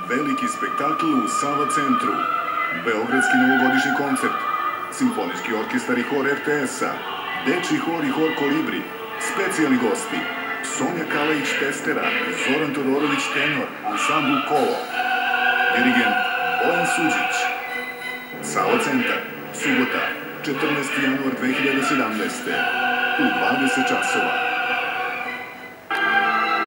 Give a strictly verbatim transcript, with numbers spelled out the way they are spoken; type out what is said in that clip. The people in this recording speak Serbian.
Veliki spektakl u Sava centru. Beogradski novogodišnji koncert. Simfonijski orkestar i hor er te es-a. Dečji hor i hor Kolibri. Specijalni gosti. Sonja Kalajić Testera, Zoran Todorović tenor, ansambl Kolo. Dirigent Bojan Suđić. Sava centar, subota, četrnaesti januar dve hiljade sedamnaeste. u dvadeset časova.